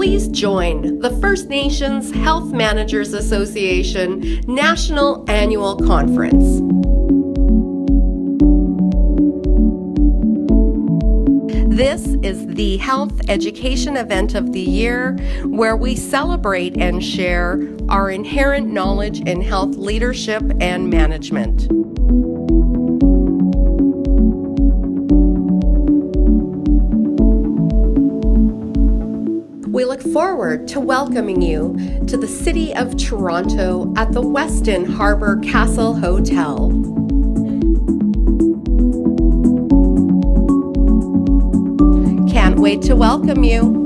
Please join the First Nations Health Managers Association National Annual Conference. This is the health education event of the year, where we celebrate and share our inherent knowledge in health leadership and management. We look forward to welcoming you to the City of Toronto at the Westin Harbour Castle Hotel. Can't wait to welcome you.